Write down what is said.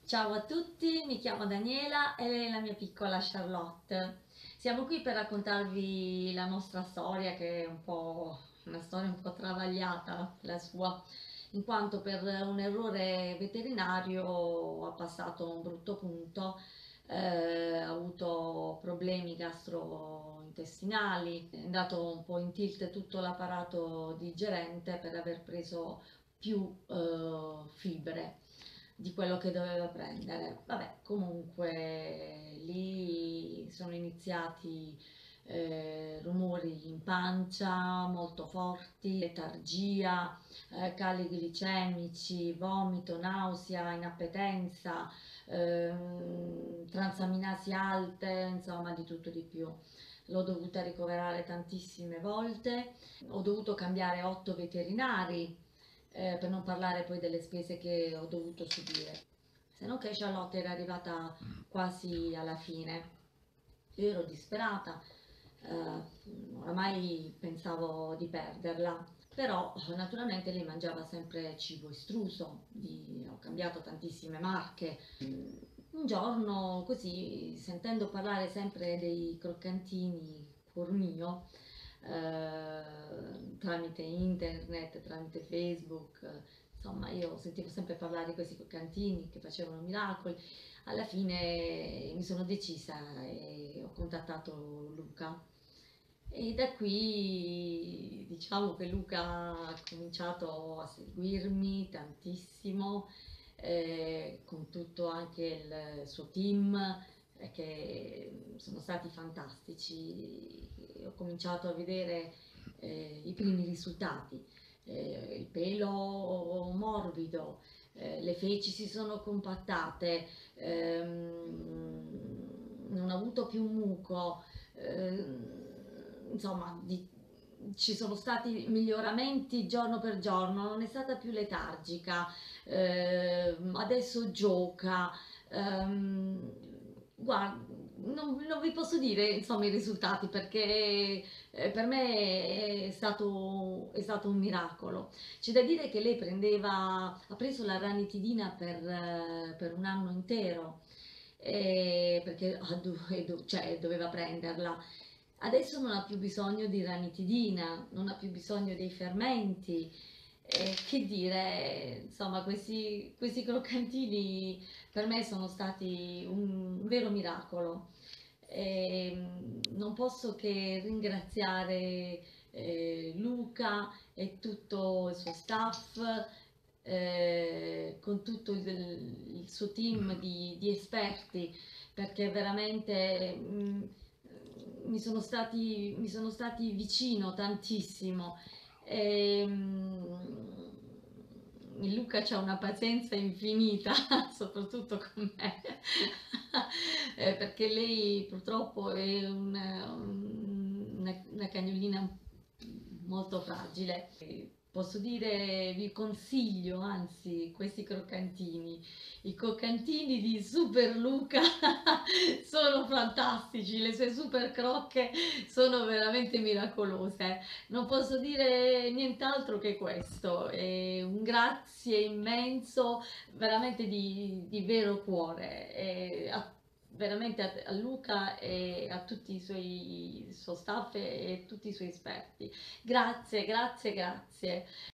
Ciao a tutti, mi chiamo Daniela e lei è la mia piccola Charlotte. Siamo qui per raccontarvi la nostra storia, che è un po' una storia un po' travagliata, la sua, in quanto per un errore veterinario ha passato un brutto punto, ha avuto problemi gastrointestinali, è andato un po' in tilt tutto l'apparato digerente per aver preso più fibre di quello che doveva prendere. Vabbè, comunque lì sono iniziati rumori in pancia molto forti, letargia, cali glicemici, vomito, nausea, inappetenza, transaminasi alte, insomma di tutto di più. L'ho dovuta ricoverare tantissime volte, ho dovuto cambiare 8 veterinari, per non parlare poi delle spese che ho dovuto subire. Se non che Charlotte era arrivata quasi alla fine. Io ero disperata, oramai pensavo di perderla, però naturalmente lei mangiava sempre cibo estruso, ho cambiato tantissime marche. Un giorno, così, sentendo parlare sempre dei croccantini cuor mio, tramite internet, tramite Facebook, insomma io sentivo sempre parlare di questi croccantini che facevano miracoli. Alla fine mi sono decisa e ho contattato Luca e da qui diciamo che Luca ha cominciato a seguirmi tantissimo, con tutto anche il suo team, che sono stati fantastici. Ho cominciato a vedere i primi risultati, il pelo morbido, le feci si sono compattate, non ho avuto più muco, insomma ci sono stati miglioramenti giorno per giorno, non è stata più letargica, adesso gioca, guarda, non vi posso dire insomma i risultati perché per me è stato un miracolo. C'è da dire che lei ha preso la ranitidina per un anno intero, perché cioè, doveva prenderla. Adesso non ha più bisogno di ranitidina, non ha più bisogno dei fermenti. Che dire, insomma, questi croccantini per me sono stati un vero miracolo. Non posso che ringraziare Luca e tutto il suo staff, con tutto il suo team di esperti, perché veramente mi sono stati vicino tantissimo. Luca c'ha una pazienza infinita, soprattutto con me, perché lei purtroppo è una cagnolina molto fragile. Posso dire, vi consiglio, anzi, questi croccantini. I croccantini di Super Luca sono fantastici, le sue super crocche sono veramente miracolose. Non posso dire nient'altro che questo. E un grazie immenso, veramente di vero cuore. Veramente a Luca e a tutti il suo staff e tutti i suoi esperti. Grazie, grazie, grazie.